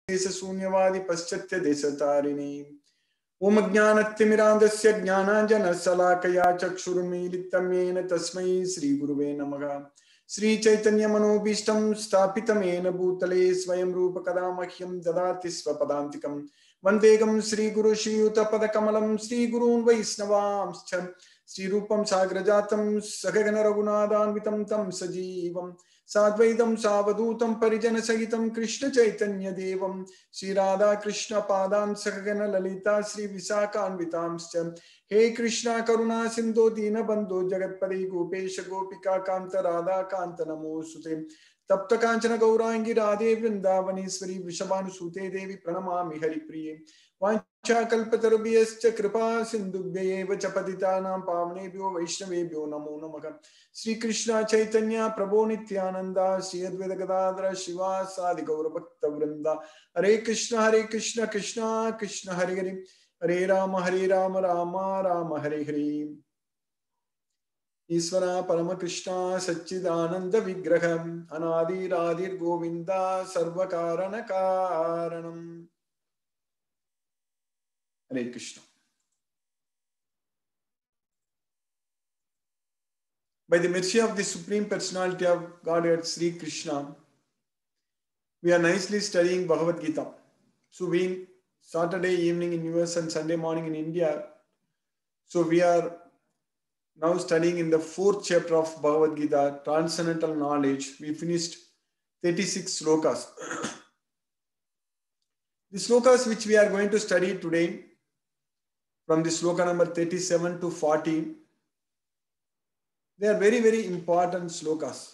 शून्यवादी पश्चात्य देशतारिणी ओम ज्ञानतिमिरान्धस्य ज्ञानाञ्जनशलाकया चक्षुरुन्मीलितं येन तस्मै श्रीगुरुवे नमः। श्रीचैतन्यमनोभीष्टं स्थापितं येन भूतले स्वयं रूप कदा मह्यं ददाति स्वपदान्तिकं वन्देहं श्रीगुरु श्रीयुतपदकमलं श्रीगुरून् वैष्णवांश्च श्रीरूपं साग्रजातं सगगन रघुनाथान्वितं तं सजीवं साद्वैतं सावधूतं परिजनसहितं कृष्ण चैतन्य देवं श्रीराधा कृष्ण पादान् सगगन ललिता श्री विशाखान्वितांश्च हे कृष्णा करुणा सिन्धो दीनबन्धो जगत्पते गोपेश गोपिका कान्त राधा कान्त नमोऽस्तुते तप्त कांचन गौरांगी राधे वृंदावनेश्वरी वृषभानुसूते देवी प्रणमामि हरिप्रिये वाञ्छाकल्पतरुभ्यश्च कृपा सिन्धुभ्यैव च पतितानां पावनेभ्यो वैष्णवेभ्यो नमो नमः। श्री कृष्ण चैतन्य प्रभो नित्यानंद श्री अद्वैत गदाधर शिवासादि गौरभक्तवृंदा हरे कृष्ण कृष्ण कृष्ण हरे हरे हरे राम राम राम हरे हरे। ईश्वर परम कृष्ण सच्चिदानंद विग्रह अनादिरादिर गोविंद सर्वकारण कारणम। हरे Krishna. By the mercy of the Supreme Personality of Godhead, Sri Krishna, we are nicely studying Bhagavad Gita. So being Saturday evening in US and Sunday morning in India, so we are now studying in the 4th chapter of Bhagavad Gita, Transcendental Knowledge. We finished 36 slokas. The slokas which we are going to study today, from the sloka number 37 to 40, they are very, very important slokas.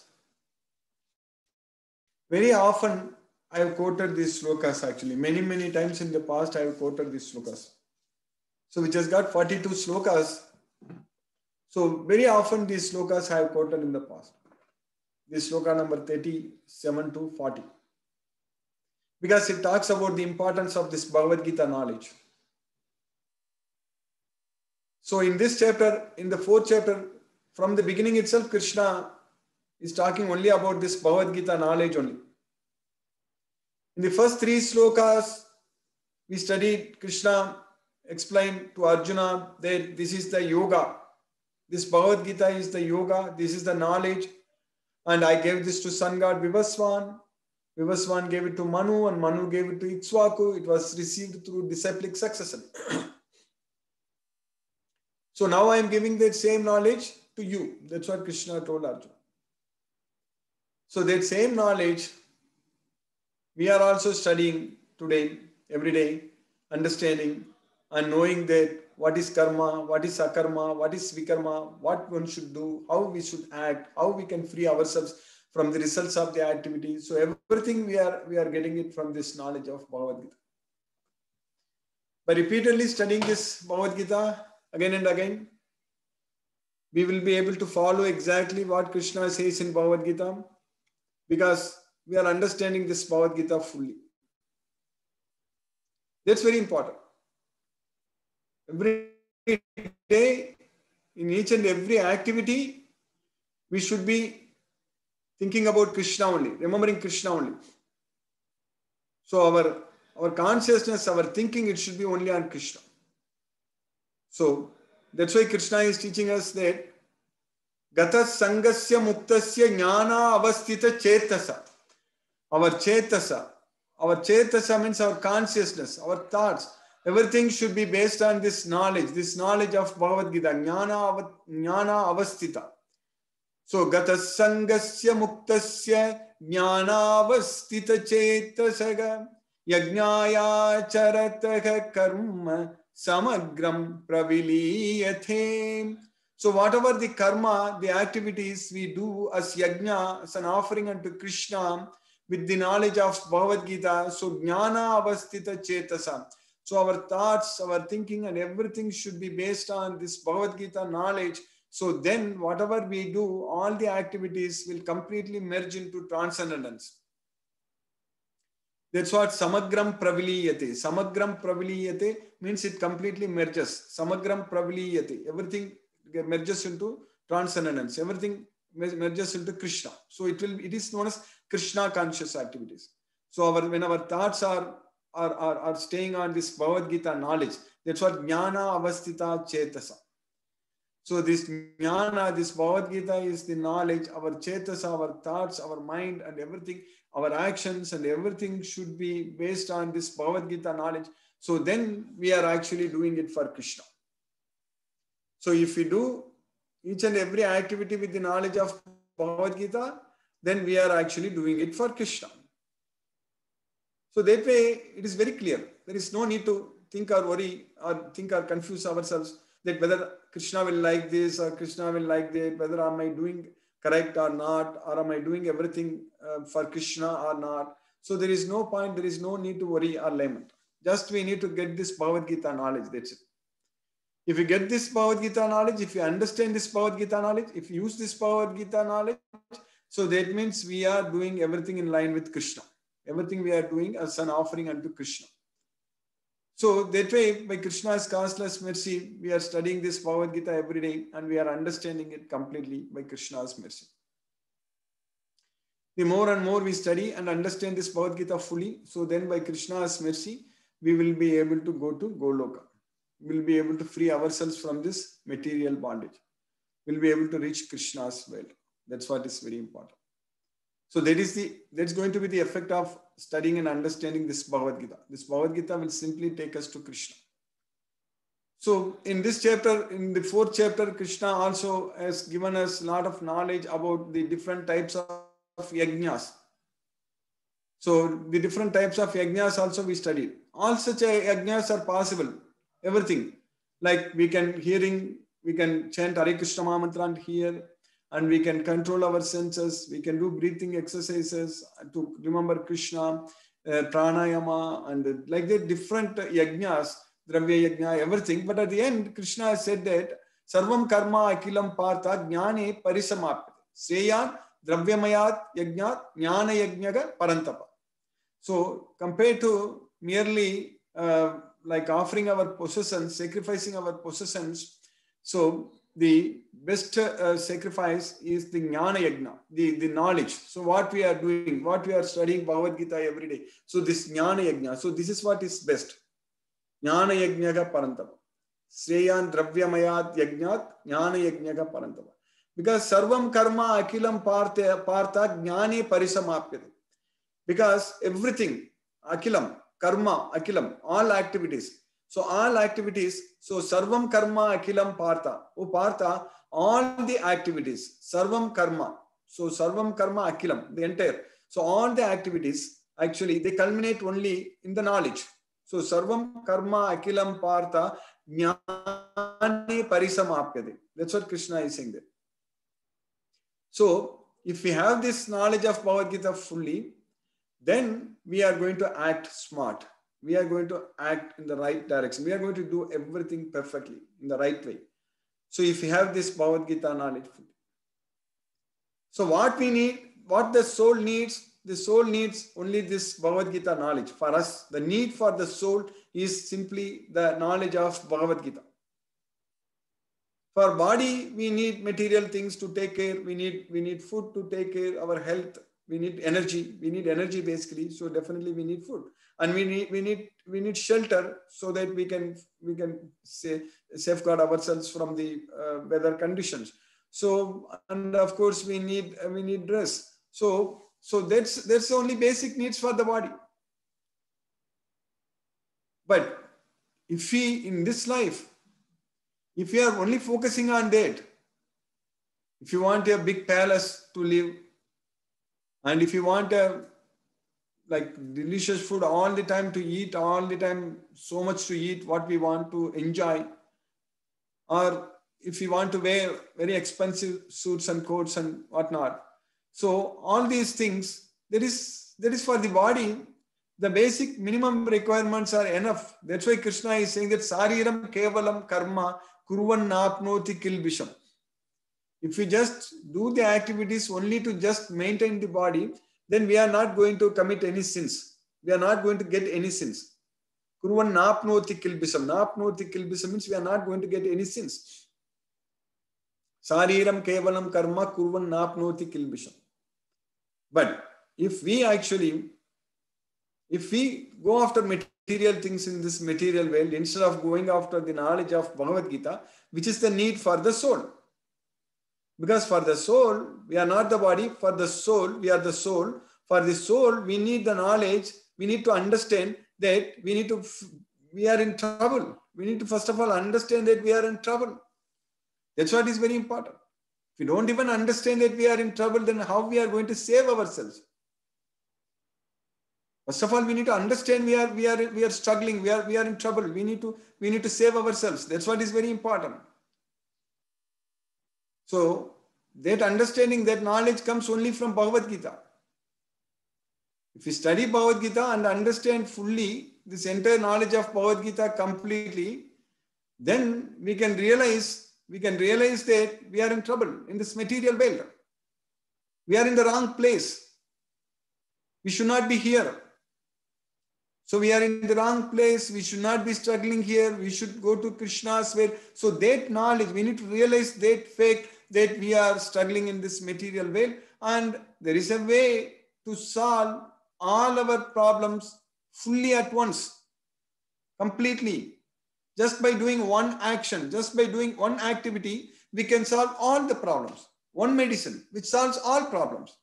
Very often I have quoted these slokas actually. Many times in the past I have quoted these slokas. So which has got 42 slokas. So very often these slokas I have quoted in the past. This sloka number 37 to 40. Because it talks about the importance of this Bhagavad Gita knowledge. So in this chapter, in the 4th chapter, from the beginning itself, Krishna is talking only about this Bhagavad Gita knowledge only. In the first 3 slokas, we studied Krishna explained to Arjuna that this is the yoga. This Bhagavad Gita is the yoga. This is the knowledge. And I gave this to sun god Vivaswan. Vivaswan gave it to Manu and Manu gave it to Ikshvaku. It was received through disciplic succession. So now I am giving that same knowledge to you. That's what Krishna told Arjuna. So that same knowledge we are also studying today, every day, understanding and knowing that what is karma, what is akarma, what is vikarma, what one should do, how we should act, how we can free ourselves from the results of the activity. So everything we are getting it from this knowledge of Bhagavad Gita. By repeatedly studying this Bhagavad Gita again and again, we will be able to follow exactly what Krishna says in Bhagavad Gita, because we are understanding this Bhagavad Gita fully. That's very important. Every day, in each and every activity, we should be thinking about Krishna only, remembering Krishna only. So our consciousness, our thinking, it should be only on Krishna. So that's why Krishna is teaching us that Gata Sangasya Muktasya Jnana Avastita Chetasa. Our Chetasa means our consciousness, our thoughts. Everything should be based on this knowledge of Bhagavad Gita, Jnana Avastita. So Gata Sangasya Muktasya Jnana Avastita Chetasaga Yajnaya Charataha Karma Samagram Praviliyathe. So whatever the karma, the activities we do as yajna, as an offering unto Krishna with the knowledge of Bhagavad Gita, so jnana avastita chetasa. So our thoughts, our thinking and everything should be based on this Bhagavad Gita knowledge. So then whatever we do, all the activities will completely merge into transcendence. That's what samagram praviliyate. Samagram praviliyate means it completely merges. Samagram praviliyate. Everything merges into transcendence. Everything merges into Krishna. So it is known as Krishna conscious activities. So when our thoughts are staying on this Bhagavad Gita knowledge, that's what jnana avastita chetasa. So this jnana, this Bhagavad Gita is the knowledge, our chetasa, our thoughts, our mind and everything, our actions and everything should be based on this Bhagavad Gita knowledge. So then we are actually doing it for Krishna. So if we do each and every activity with the knowledge of Bhagavad Gita, then we are actually doing it for Krishna. So that way it is very clear. There is no need to think or worry or think or confuse ourselves that whether Krishna will like this or Krishna will like that, whether am I doing correct or not, or am I doing everything for Krishna or not. So there is no point, there is no need to worry or lament. Just we need to get this Bhagavad Gita knowledge, that's it. If you get this Bhagavad Gita knowledge, if you understand this Bhagavad Gita knowledge, if you use this Bhagavad Gita knowledge, so that means we are doing everything in line with Krishna. Everything we are doing as an offering unto Krishna. So that way, by Krishna's causeless mercy, we are studying this Bhagavad Gita every day and we are understanding it completely by Krishna's mercy. The more and more we study and understand this Bhagavad Gita fully, so then by Krishna's mercy, we will be able to go to Goloka. We will be able to free ourselves from this material bondage. We will be able to reach Krishna's world. That's what is very important. So that's going to be the effect of studying and understanding this Bhagavad Gita. This Bhagavad Gita will simply take us to Krishna. So in this chapter, in the 4th chapter, Krishna also has given us a lot of knowledge about the different types of yajnas. So the different types of yajnas also we studied. All such yajnas are possible. Everything. Like we can chant Hare Krishna Mantra and hear, and we can control our senses. We can do breathing exercises to remember Krishna, pranayama, and like that different yajnas, dravya yajna, everything. But at the end, Krishna has said that sarvam karma akilam partha jnane parisamapyate. Sreyan dravyamayat yajnat jnana yajnaga parantapa. So compared to merely like offering our possessions, sacrificing our possessions, so the best sacrifice is the jnana yajna, the knowledge. So what we are doing, what we are studying Bhagavad Gita every day. So this jnana yajna, so this is what is best. Jnana yajnaga parantapa. Sreyan dravyamayat yajnat jnana yajnaga parantapa. Because sarvam karma akilam partha jnane parisamapyate. Because everything, akilam, karma, akilam, all activities. So all activities, so sarvam karma akilam partha. Oh partha, all the activities, sarvam karma. So sarvam karma akilam, the entire. So all the activities, actually, they culminate only in the knowledge. So sarvam karma akilam partha jnane parisamapyate. That's what Krishna is saying there. So if we have this knowledge of Bhagavad Gita fully, then we are going to act smart. We are going to act in the right direction. We are going to do everything perfectly in the right way. So if we have this Bhagavad Gita knowledge. So what we need, what the soul needs only this Bhagavad Gita knowledge. For us, the need for the soul is simply the knowledge of Bhagavad Gita. For body, we need material things to take care. We need food to take care of our health. We need energy. We need energy basically. So definitely we need food, and we need shelter so that we can safeguard ourselves from the weather conditions. So, and of course we need dress. So that's the only basic needs for the body. But if we in this life, if we are only focusing on that, if you want a big palace to live, and if you want a like delicious food all the time to eat, all the time so much to eat, what we want to enjoy, or if you want to wear very expensive suits and coats and whatnot. So all these things, that is for the body, the basic minimum requirements are enough. That's why Krishna is saying that sariram kevalam karma kurvan napnoti kilbisham. If we just do the activities only to just maintain the body, then we are not going to commit any sins. We are not going to get any sins. Kurvan napnoti kilbisham. Napnoti kilbisham means we are not going to get any sins. Sariram kevalam karma kurvan napnoti kilbisham. But if we actually If we go after material things in this material world, instead of going after the knowledge of Bhagavad Gita, which is the need for the soul. Because for the soul, we are not the body. For the soul, we are the soul. For the soul, we need the knowledge. We need to understand that we are in trouble. We need to first of all understand that we are in trouble. That's what is very important. If we don't even understand that we are in trouble, then how we are going to save ourselves? First of all, we need to understand we are struggling. We are in trouble. We need to save ourselves. That's what is very important. So that understanding, that knowledge comes only from Bhagavad Gita. If we study Bhagavad Gita and understand fully this entire knowledge of Bhagavad Gita completely, then we can realize that we are in trouble in this material world. We are in the wrong place. We should not be here. So we are in the wrong place. We should not be struggling here. We should go to Krishna's way. So that knowledge, we need to realize that fact that we are struggling in this material world, and there is a way to solve all our problems fully at once, completely. Just by doing one action, just by doing one activity, we can solve all the problems. One medicine which solves all problems.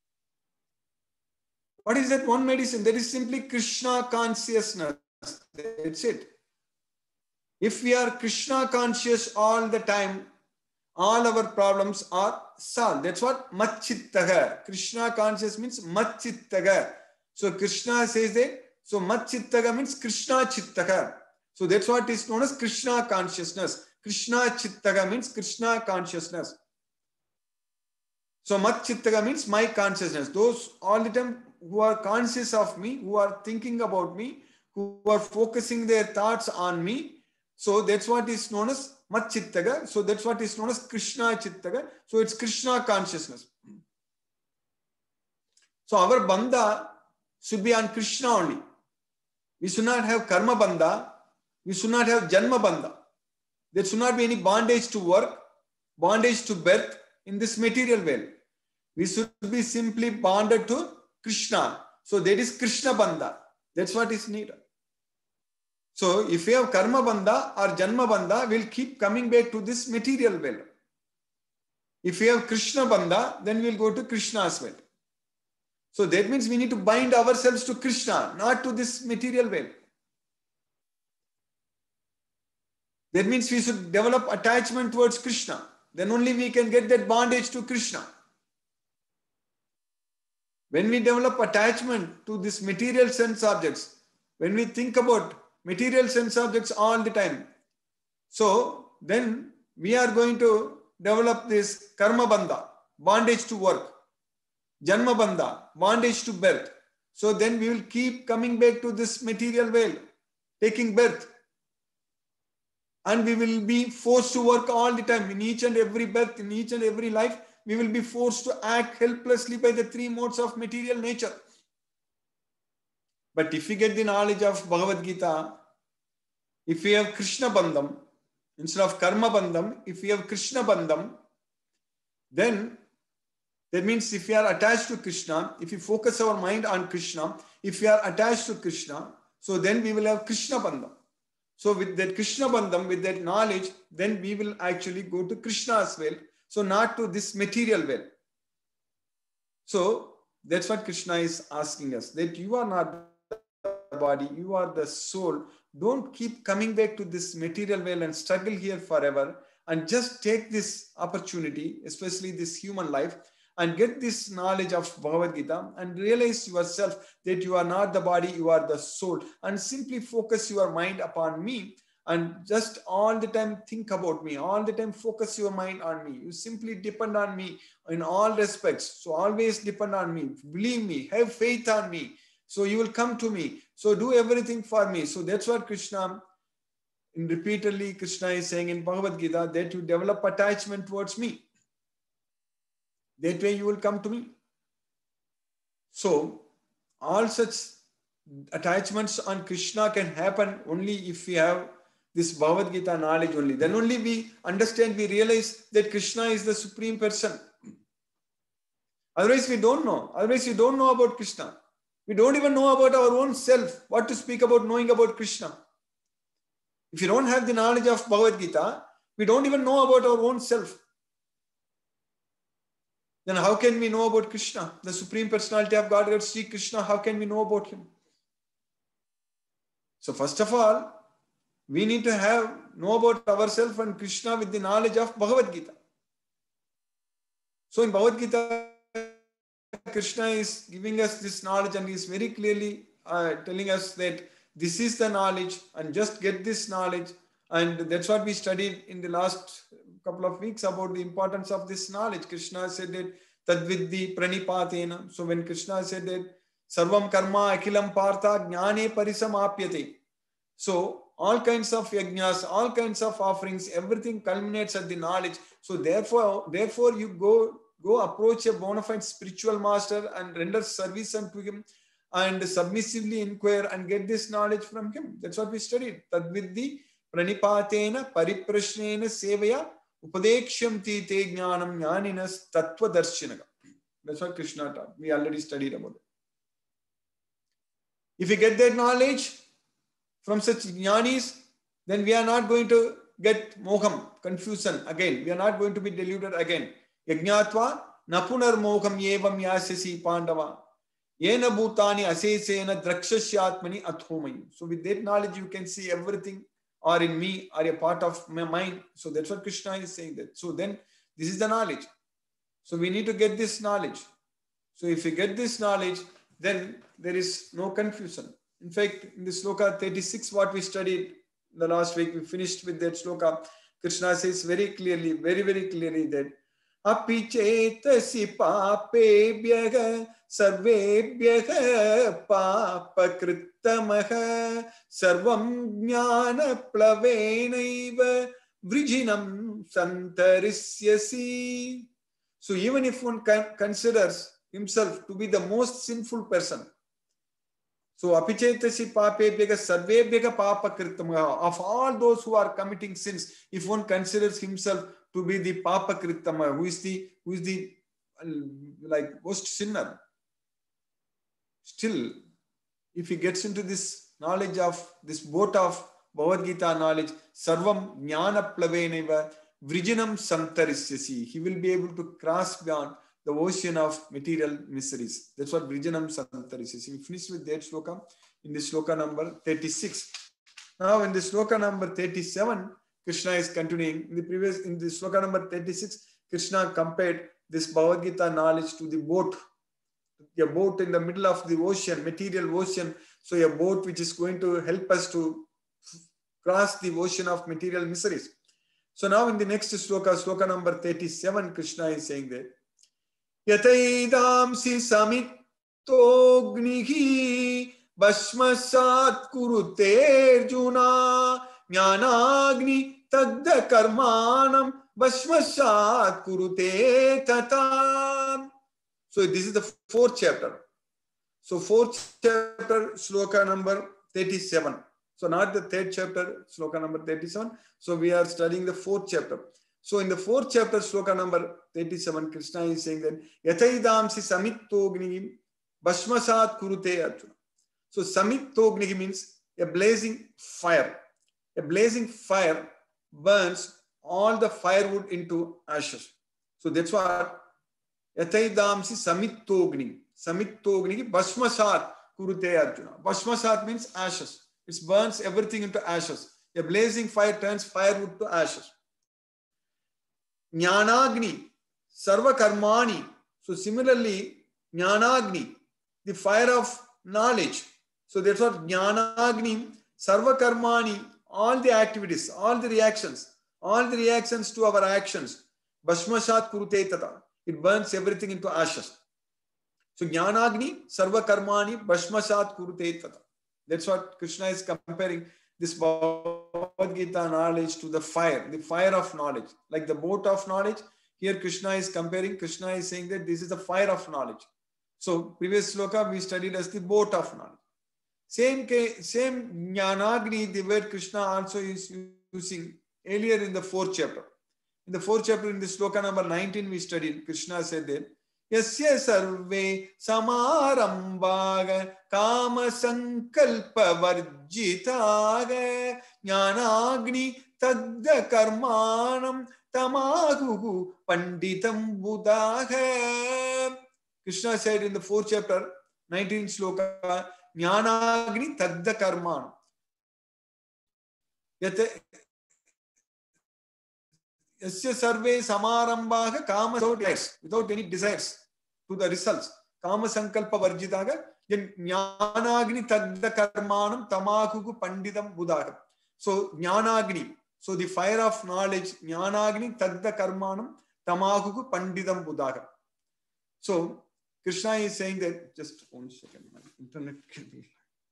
What is that one medicine? That is simply Krishna consciousness. That's it. If we are Krishna conscious all the time, all our problems are solved. That's what Matchittaga. Krishna conscious means Matchittaga. So Krishna says that. So Matchittaga means Krishna Chittaga. So that's what is known as Krishna consciousness. Krishna Chittaga means Krishna consciousness. So Matchittaga means my consciousness. Those all the time who are conscious of me, who are thinking about me, who are focusing their thoughts on me. So that's what is known as Matchittaga. So that's what is known as Krishna Chittaga. So it's Krishna consciousness. So our bandha should be on Krishna only. We should not have karma bandha. We should not have janma bandha. There should not be any bondage to work, bondage to birth in this material world. We should be simply bonded to Krishna. So that is Krishna bandha. That's what is needed. So if we have karma bandha or janma bandha, we'll keep coming back to this material world. If we have Krishna bandha, then we'll go to Krishna's world. So that means we need to bind ourselves to Krishna, not to this material world. That means we should develop attachment towards Krishna. Then only we can get that bondage to Krishna. When we develop attachment to this material sense objects, when we think about material sense objects all the time, so then we are going to develop this karma bandha, bondage to work, janma bandha, bondage to birth. So then we will keep coming back to this material world, taking birth. And we will be forced to work all the time. In each and every birth, in each and every life, we will be forced to act helplessly by the three modes of material nature. But if we get the knowledge of Bhagavad Gita, if we have Krishna bandham, instead of karma bandham, if we have Krishna bandham, then that means if we are attached to Krishna, if we focus our mind on Krishna, if we are attached to Krishna, so then we will have Krishna bandham. So with that Krishna bandham, with that knowledge, then we will actually go to Krishna's world. So not to this material world. So that's what Krishna is asking us, that you are not the body, you are the soul. Don't keep coming back to this material world and struggle here forever, and just take this opportunity, especially this human life, and get this knowledge of Bhagavad Gita and realize yourself that you are not the body, you are the soul, and simply focus your mind upon me and just all the time think about me, all the time focus your mind on me. You simply depend on me in all respects. So always depend on me, believe me, have faith on me. So you will come to me. So do everything for me. So that's what Krishna, repeatedly Krishna is saying in Bhagavad Gita, that you develop attachment towards me. That way you will come to me. So all such attachments on Krishna can happen only if we have this Bhagavad Gita knowledge only. Then only we understand, we realize that Krishna is the supreme person. Otherwise we don't know. Otherwise you don't know about Krishna. We don't even know about our own self. What to speak about knowing about Krishna? If you don't have the knowledge of Bhagavad Gita, we don't even know about our own self. Then how can we know about Krishna, the Supreme Personality of Godhead, Sri Krishna? How can we know about him? So first of all, we need to know about ourselves and Krishna with the knowledge of Bhagavad Gita. So in Bhagavad Gita, Krishna is giving us this knowledge and is very clearly telling us that this is the knowledge and just get this knowledge. And that's what we studied in the last couple of weeks about the importance of this knowledge. Krishna said that tadviddi pranipatena. So when Krishna said that sarvam karma akhilam partha jnane parisamapyate. So all kinds of yajnas, all kinds of offerings, everything culminates at the knowledge. So therefore you go approach a bona fide spiritual master and render service unto him and submissively inquire and get this knowledge from him. That's what we studied. Tadviddi pranipatena pariprashnena sevaya upadekshyanti te jnanam jnaninas tattva darshinaga. That's what Krishna taught. We already studied about it. If we get that knowledge from such jnanis, then we are not going to get moham, confusion again. We are not going to be deluded again. Yajnatva napunar moham yevam yasasi pandava. Yena bhutani asesena drakshashyatmani athomayu. So with that knowledge, you can see everything are in me, are a part of my mind. So that's what Krishna is saying that. So then this is the knowledge. So we need to get this knowledge. So if we get this knowledge, then there is no confusion. In fact, in the sloka 36, what we studied the last week, we finished with that sloka. Krishna says very clearly, very, very clearly that Api chetasi papebhyaha sarvebhyaha papakrittamaha sarvam jnana plavenaiva vrijinam santarisyasi. So even if one considers himself to be the most sinful person, so apichetasi papebhyaha sarvebhyaha papakrittamaha, of all those who are committing sins, if one considers himself to be the papakrittama, who is the like worst sinner, still if he gets into this knowledge of this boat of Bhagavad Gita knowledge, sarvam jnana plavenaiva vrijinam santarisyasi, he will be able to cross beyond the ocean of material miseries. That's what vrijinam santarisyasi. We finished with that sloka in the sloka number 36. Now in the sloka number 37, Krishna is continuing. In the sloka number 36, Krishna compared this Bhagavad Gita knowledge to the boat. A boat in the middle of the ocean, material ocean. So a boat which is going to help us to cross the ocean of material miseries. So now in the next sloka, sloka number 37, Krishna is saying that Yataidamsi samitognihi bhasmasat kurute Arjuna jnanagni tadda karmanam bhasmasat kurute tata. So this is the fourth chapter. So fourth chapter, sloka number 37. So not the third chapter, sloka number 37. So we are studying the fourth chapter. So in the fourth chapter, sloka number 37, Krishna is saying that Yataidamsi samittognihi bhasmasat kurute Arjuna. So samittognihi means a blazing fire. A blazing fire burns all the firewood into ashes. So that's what Yataidamsi samittognihi. Samittognihi bhasmasat kurute Arjuna. Bhasmasat means ashes. It burns everything into ashes. A blazing fire turns firewood to ashes. Jnanagni, sarva karmani. So similarly, Jnanagni, the fire of knowledge. So that's what Jnanagni, sarva karmani, all the activities, all the reactions to our actions. Bhasmasat kurute tata. It burns everything into ashes. So Jnanagni, sarva karmani, bhasmasat kurute tata. That's what Krishna is comparing this Bhagavad Gita knowledge to the fire of knowledge. Like the boat of knowledge, here Krishna is comparing, Krishna is saying that this is the fire of knowledge. So previous sloka we studied as the boat of knowledge. Same Jnanagni, the word Krishna also is using earlier in the fourth chapter. In the fourth chapter, in the sloka number 19 we studied, Krishna said that यस्य सर्वे समारंभाः काम संकल्प वर्जिताः ज्ञानाग्नि तद्ध कर्माणं तमाहुः पंडितं बुधाः. Krishna said in the 4th chapter, 19th sloka, Jnanagni tagda karmanam. Yasya sarve samarambhaga kama without any desires to the results. Kama sankalpa varjitaga, Jnanagni tagda karmanam tamakuku pandidam buddhaga. So Jnanagni, so the fire of knowledge, Jnanagni tagda karmanam tamakuku pandidam buddhaga. So Krishna is saying that, just 1 second, my internet can be.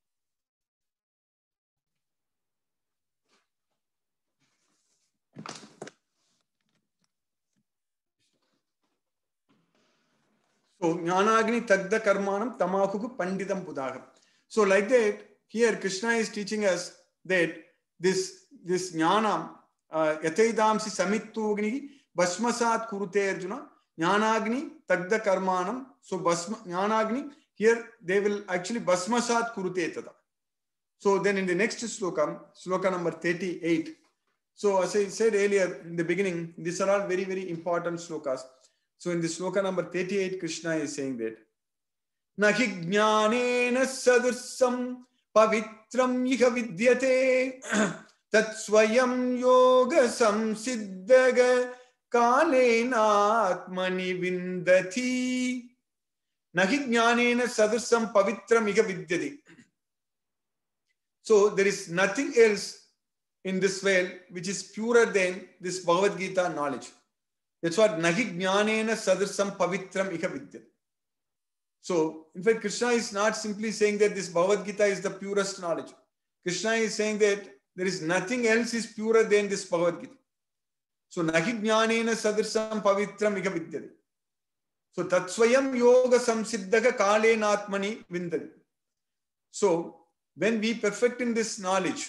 So, Jnanagni Tagda Karmanam Tamakuku Pandidam Buddhaga. So, like that, here Krishna is teaching us that this Jnanam, Yateidamsi Samittugni, Bhasmasat Kurute Arjuna, Jnanagni Tagda Karmanam. So, Jnanagni, here they will actually Bhasmasat Kurute Tada. So, then in the next sloka number 38. So, as I said earlier in the beginning, these are all very, very important slokas. So in the sloka number 38, Krishna is saying that Nahi jnanena sadursam pavitram iha vidyate tat swayam yoga samsiddhaga kalena atmani vindati. Nahi jnanena sadursam pavitram iha vidyate. So there is nothing else in this world which is purer than this Bhagavad Gita knowledge. That's what Nahi Jnanena Sadrsam Pavitram Iha Vidya. So, in fact, Krishna is not simply saying that this Bhagavad Gita is the purest knowledge. Krishna is saying that there is nothing else is purer than this Bhagavad Gita. So, Nahi Jnanena Sadrsam Pavitram Iha Vidya. So, Tatsvayam Yoga Samsiddhaka Kalenatmani Vindadi. So, when we perfect in this knowledge,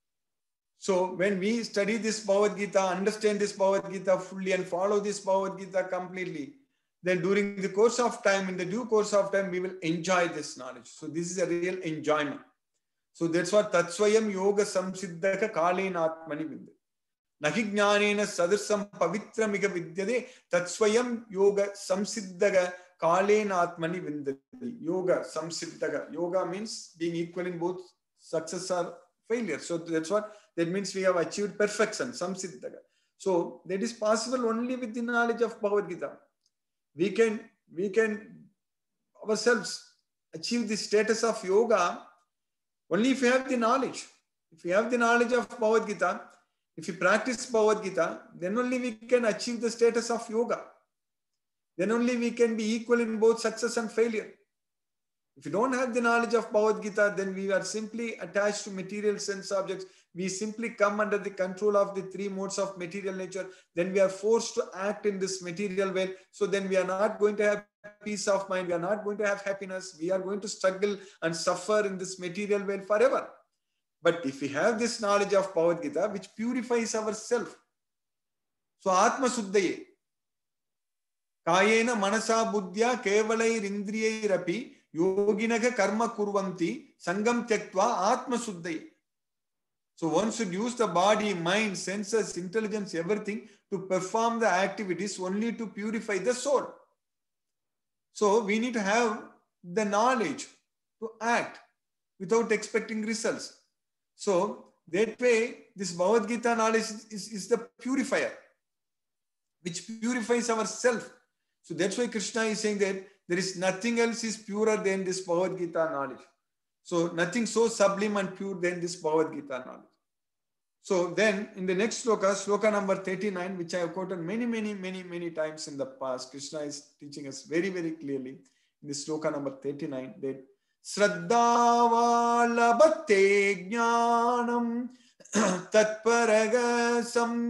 so when we study this Bhagavad Gita, understand this Bhagavad Gita fully and follow this Bhagavad Gita completely, then during the course of time, in the due course of time, we will enjoy this knowledge. So this is a real enjoyment. So that's what Tatsvayam Yoga Samsiddhaka Kalenatmani Vindya. Nahi Jnanena Sadarsam Pavitramika Vidyade Tatsvayam Yoga Samsiddhaka Kalenatmani Vindya. Yoga Samsiddhaka. Yoga means being equal in both success or failure. So that's what that means. We have achieved perfection, samsiddhaga. So that is possible only with the knowledge of Bhagavad Gita. We can ourselves achieve the status of yoga only if we have the knowledge. If we have the knowledge of Bhagavad Gita, if we practice Bhagavad Gita, then only we can achieve the status of yoga. Then only we can be equal in both success and failure. If you don't have the knowledge of Bhagavad Gita, then we are simply attached to material sense objects. We simply come under the control of the 3 modes of material nature. Then we are forced to act in this material way. So then we are not going to have peace of mind. We are not going to have happiness. We are going to struggle and suffer in this material world forever. But if we have this knowledge of Bhagavad Gita, which purifies ourselves, so Atma Suddhaye, Kayena Manasa Buddhya Kevalai Rindriyai Rapi Yoginaga Karma Kurvanti Sangam Tyaktva Atma Suddhaye. So one should use the body, mind, senses, intelligence, everything to perform the activities only to purify the soul. So we need to have the knowledge to act without expecting results. So that way, this Bhagavad Gita knowledge is the purifier, which purifies ourselves. So that's why Krishna is saying that there is nothing else is purer than this Bhagavad Gita knowledge. So nothing so sublime and pure than this Bhagavad Gita knowledge. So then in the next sloka, sloka number 39, which I have quoted many times in the past, Krishna is teaching us very, very clearly in the sloka number 39 that Shraddhava labhate jnanam tatparaga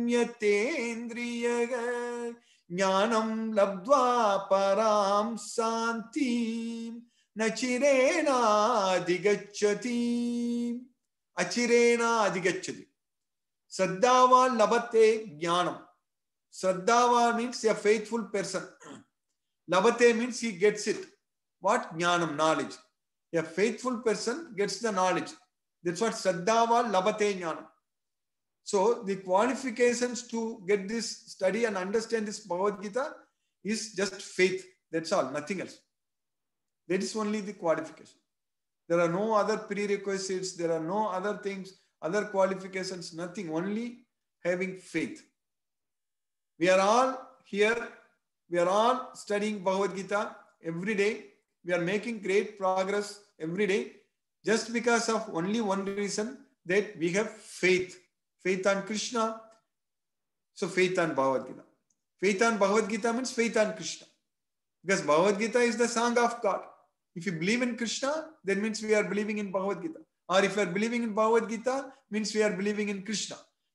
samyatendriyaga jnanam labdva param santi nachirena adigacchati. Achirena adigacchati. Shraddhava labhate jnanam. Shraddhava means a faithful person. Labate means he gets it. What? Jnanam, knowledge. A faithful person gets the knowledge. That's what Shraddhava Labate Jnanam. So the qualifications to get this study and understand this Bhagavad Gita is just faith. That's all, nothing else. That is only the qualification. There are no other prerequisites, there are no other things, other qualifications, nothing, only having faith. We are all here, we are all studying Bhagavad Gita every day. We are making great progress every day just because of only one reason, that we have faith. Faith on Krishna, so faith on Bhagavad Gita. Faith on Bhagavad Gita means faith on Krishna. Because Bhagavad Gita is the song of God. If you believe in Krishna, that means we are believing in Bhagavad Gita. Or if we are believing in Bhagavad Gita, means we are believing in Krishna.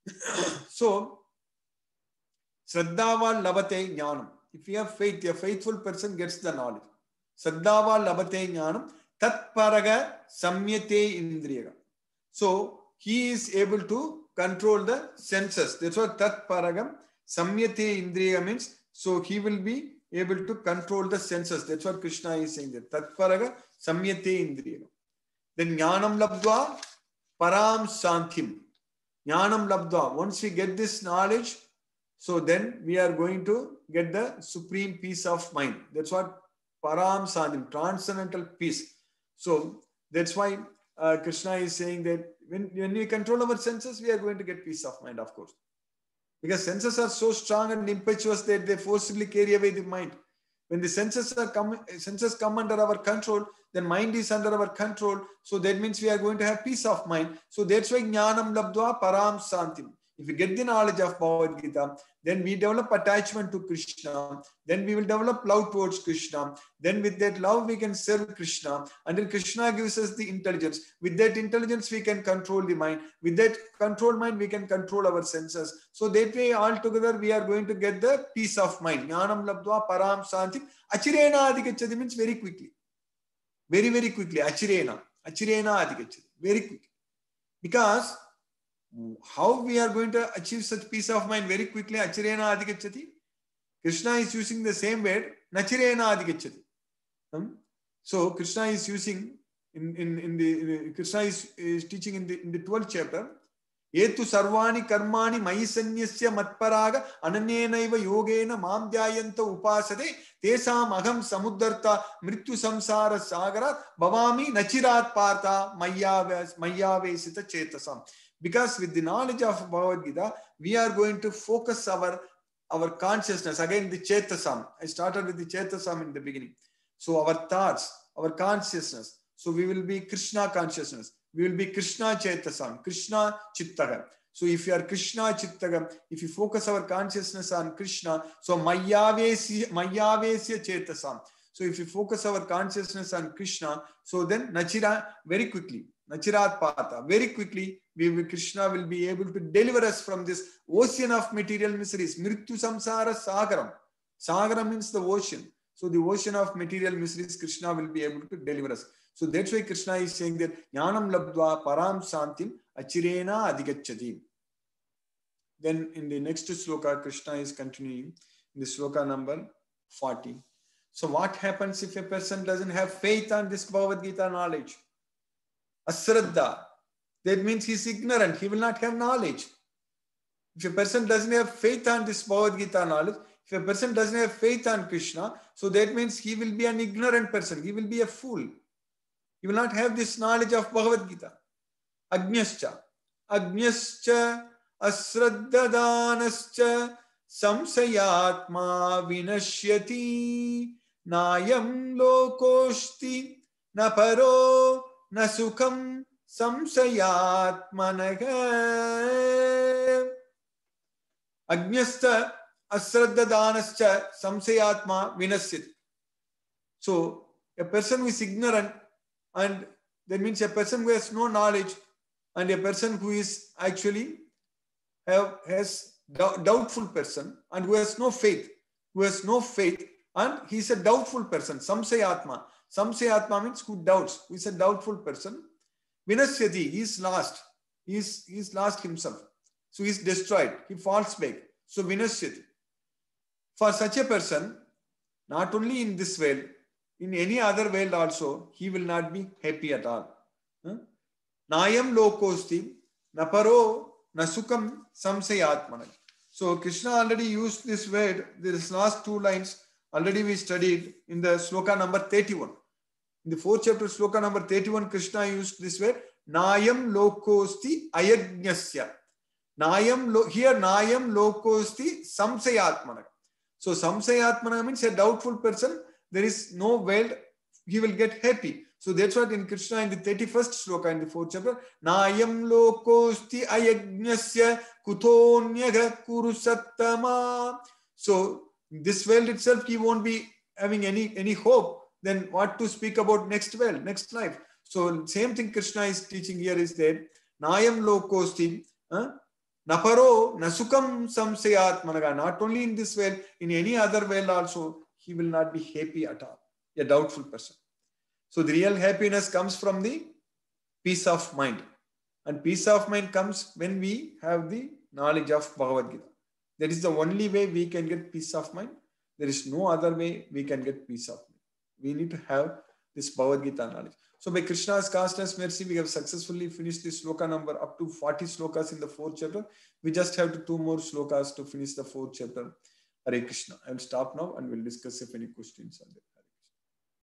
So, Shraddhava Labate Jnanam. If you have faith, a faithful person gets the knowledge. Shraddhava Labate Jnanam Tat Paraga Samyate Indriyaga. So, he is able to control the senses. That's what Tat Paragam Samyate Indriya means. So he will be able to control the senses. That's what Krishna is saying there. Tat Paraga Samyate Indriya. Then Jnanam Labdva Param Santim. Jnanam Labdva. Once we get this knowledge, so then we are going to get the supreme peace of mind. That's what Param Santim, transcendental peace. So that's why Krishna is saying that when we control our senses, we are going to get peace of mind, of course. Because senses are so strong and impetuous that they forcibly carry away the mind. When the senses come under our control, then mind is under our control. So that means we are going to have peace of mind. So that's why Jnanam Labdva Param Santim. If we get the knowledge of Bhagavad Gita, then we develop attachment to Krishna. Then we will develop love towards Krishna. Then with that love, we can serve Krishna. And then Krishna gives us the intelligence. With that intelligence, we can control the mind. With that controlled mind, we can control our senses. So that way, altogether, we are going to get the peace of mind. Jnanam Labdva Param Santim. Achirena Adhigacchati means very quickly. Very, very quickly. Achirena. Achirena Adhigacchati. Very quickly. Because how we are going to achieve such peace of mind very quickly? Achirena Adhigacchati. Krishna is using the same word, Nachirena Adhigacchati. So Krishna is using Krishna is teaching in the 12th chapter. Etu sarvani karmani mayi sanyasya matparaga ananyenaiva yogena mam dhyayanta upasade tesam aham samuddarta mrityu samsara sagarat bhavami nachirat partha mayyavesita chetasam. Because with the knowledge of Bhagavad Gita, we are going to focus our consciousness. Again, the Chetasam. I started with the Chetasam in the beginning. So our thoughts, our consciousness. So we will be Krishna consciousness. We will be Krishna Chetasam, Krishna Chittagam. So if you are Krishna Chittagam, if you focus our consciousness on Krishna, so Mayyavesya Chetasam. So if you focus our consciousness on Krishna, so then Nachira, very quickly, Nachirat Pata, very quickly, Krishna will be able to deliver us from this ocean of material miseries. Mrityu Samsara Sagaram. Sagaram means the ocean. So the ocean of material miseries, Krishna will be able to deliver us. So that's why Krishna is saying that Jnanam Labdva Param Santim Achirena Adhigacchati. Then in the next sloka, Krishna is continuing in the sloka number 40. So what happens if a person doesn't have faith on this Bhagavad Gita knowledge? Asraddha. That means he's ignorant. He will not have knowledge. If a person doesn't have faith on this Bhagavad Gita knowledge, if a person doesn't have faith on Krishna, so that means he will be an ignorant person. He will be a fool. He will not have this knowledge of Bhagavad Gita. Agnyascha. Agnyascha asraddhadanascha samsayatma vinashyati nayam lokoshti na paro na sukham samsayatmanaga. Agnyasta asraddhadanascha samsayatma vinasyati. So a person who is ignorant, and that means a person who has no knowledge, and a person who is actually has doubtful person, and who has no faith, and he is a doubtful person. Samsayatma. Samsayatma means who doubts, who is a doubtful person. Vinasyati, he is lost. He is lost himself. So he is destroyed. He falls back. So Vinasyati. For such a person, not only in this world, in any other world also, he will not be happy at all. Nayam lokosti, naparo, nasukam, samsayatmana. So Krishna already used this word, these last two lines, already we studied in the sloka number 31. In the fourth chapter, sloka number 31, Krishna used this word, Nayam lokosti ayajnasya. Here Nayam lokosti samsayatmana. So samsayatmana means a doubtful person, there is no world, he will get happy. So that's what in Krishna in the 31st sloka in the fourth chapter, Nayam lokosti ayajnasya kutonyaga kurusattama. So this world itself, he won't be having any hope. Then what to speak about next world, next life? So same thing Krishna is teaching here is that Nayam lokosti, naparo nasukam samsayatmanaga. Not only in this world, in any other world also, he will not be happy at all. A doubtful person. So the real happiness comes from the peace of mind. And peace of mind comes when we have the knowledge of Bhagavad Gita. That is the only way we can get peace of mind. There is no other way we can get peace of mind. We need to have this Bhagavad Gita knowledge. So by Krishna's constant mercy, we have successfully finished this sloka number up to 40 slokas in the fourth chapter. We just have to 2 more slokas to finish the fourth chapter. Hare Krishna. I will stop now and we'll discuss if any questions are there.